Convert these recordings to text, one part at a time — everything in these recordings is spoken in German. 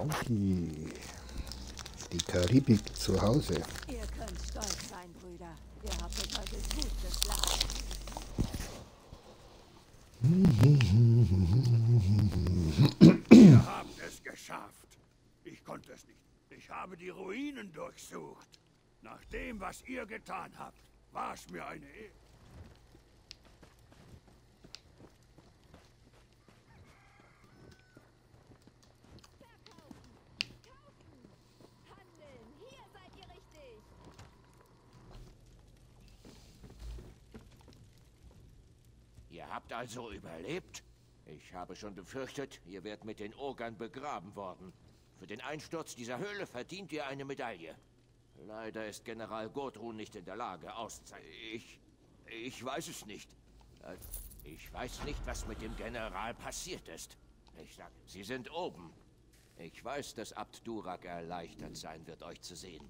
Bounty. Die Karibik zu Hause. Ihr könnt stolz sein, Brüder. Ihr habt euch heute gut geschlagen. Ihr habt es geschafft. Ich konnte es nicht. Ich habe die Ruinen durchsucht. Nach dem, was ihr getan habt, war es mir eine Ehre. Ihr habt also überlebt? Ich habe schon befürchtet, ihr werdet mit den Ogern begraben worden. Für den Einsturz dieser Höhle verdient ihr eine Medaille. Leider ist General Gudrun nicht in der Lage, Ich weiß es nicht. Ich weiß nicht, was mit dem General passiert ist. Ich sag, Sie sind oben. Ich weiß, dass Abt Durak erleichtert sein wird, euch zu sehen.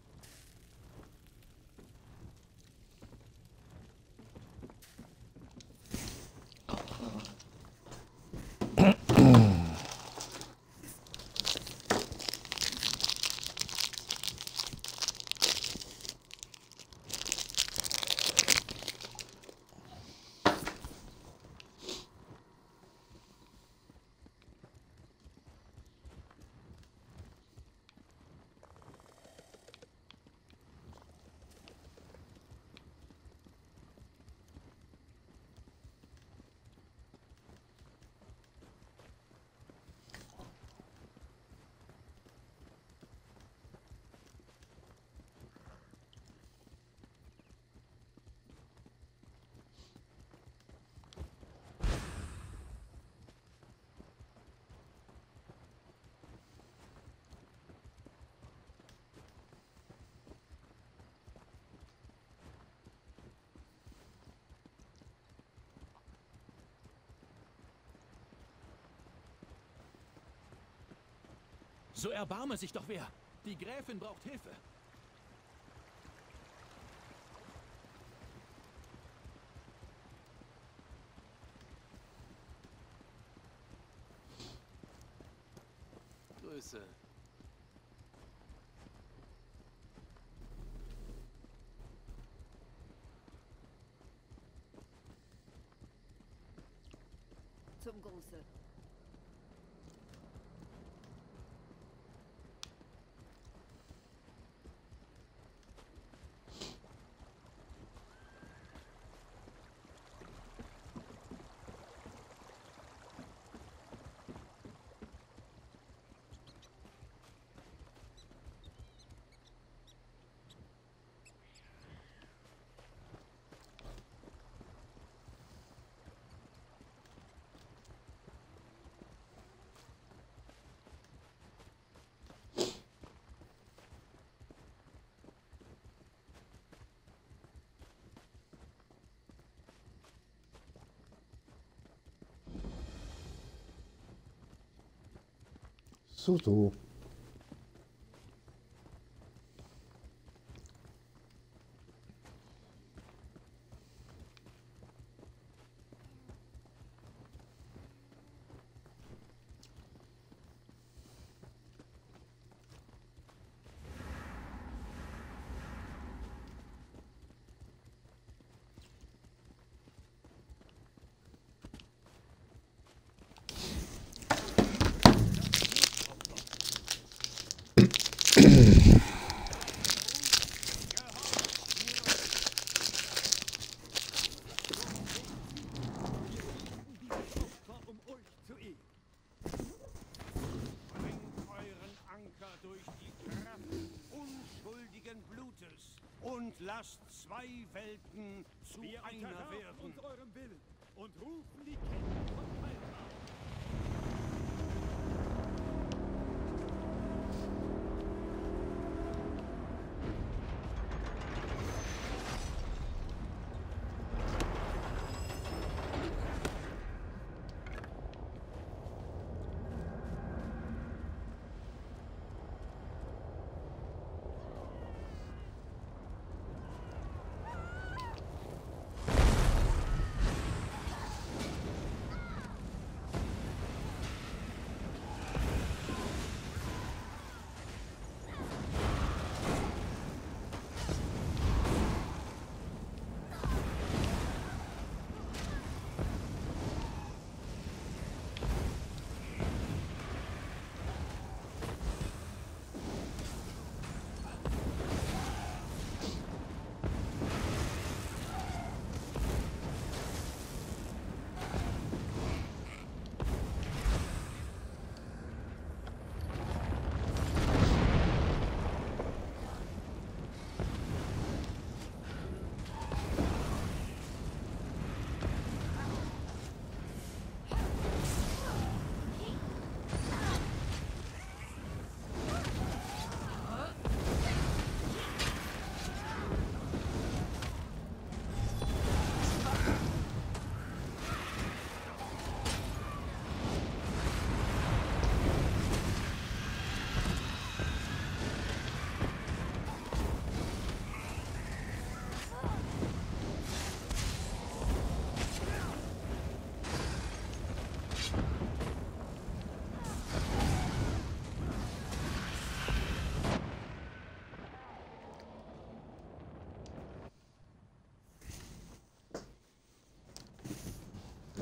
So erbarme sich doch wer. Die Gräfin braucht Hilfe. Grüße. Zum Gruße. So. Und lasst zwei Welten zu einer werden. Uns eurem Willen und rufen die Kinder von Kalmar.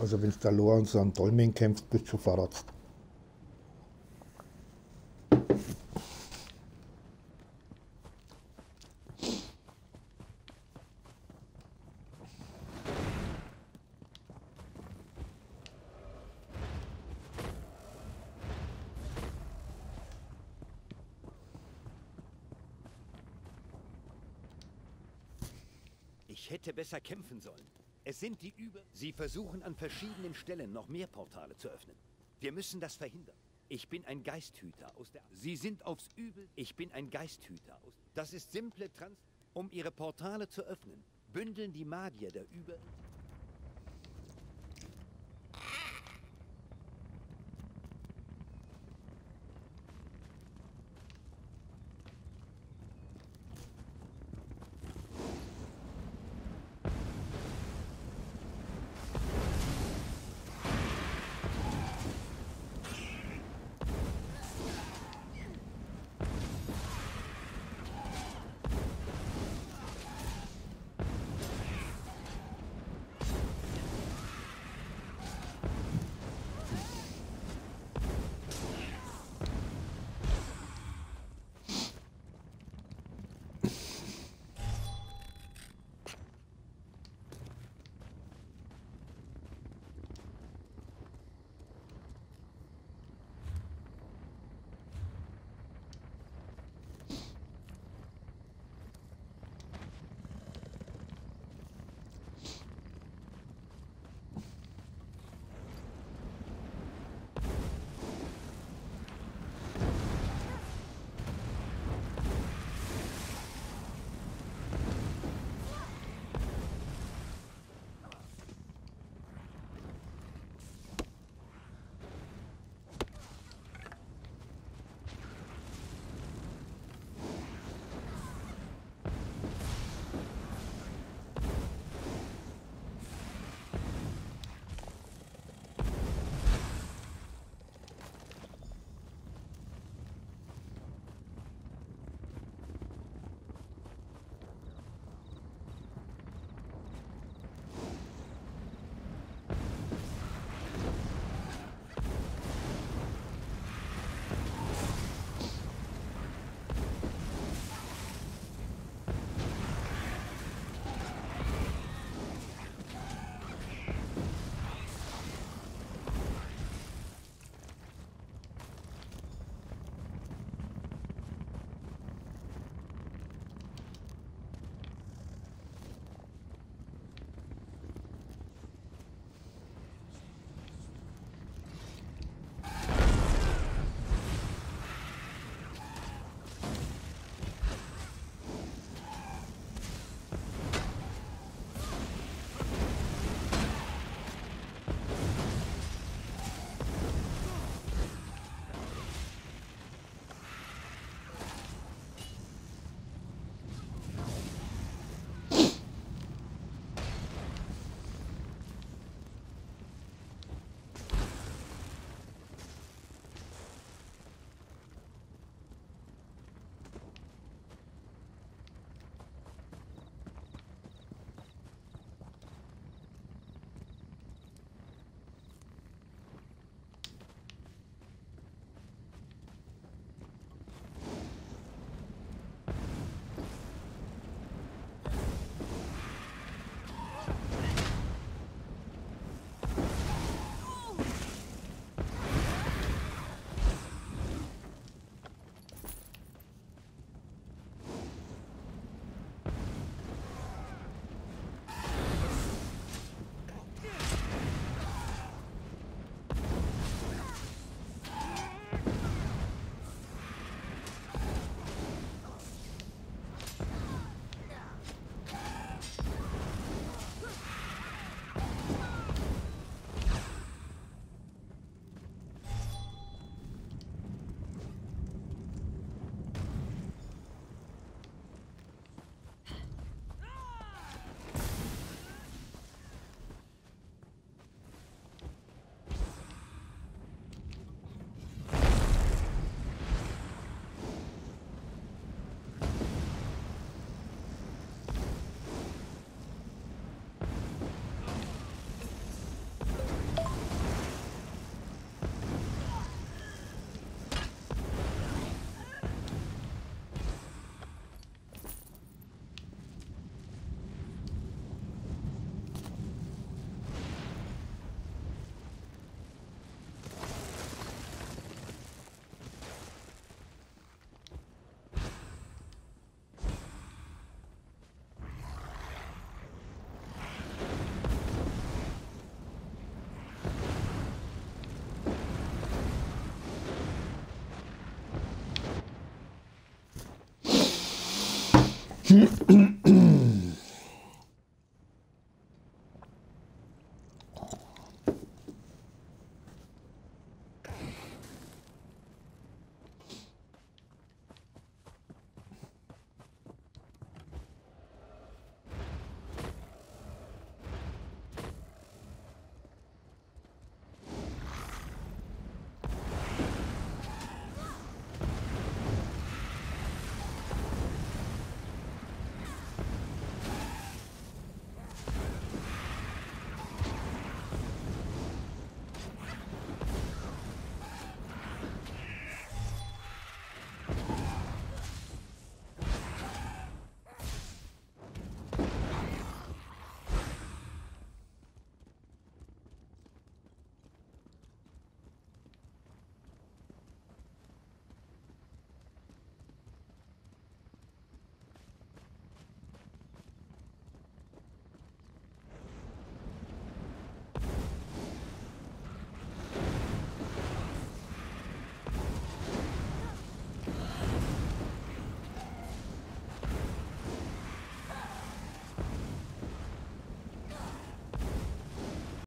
Also wenn du da Loa und so einen Dolmen kämpfst, bist du schon verratzt. Ich hätte besser kämpfen sollen. Es sind die Sie versuchen an verschiedenen Stellen noch mehr Portale zu öffnen. Wir müssen das verhindern. Ich bin ein Geisthüter aus der... Sie sind aufs Übel... Ich bin ein Geisthüter aus... Das ist simple Um ihre Portale zu öffnen, bündeln die Magier der Über...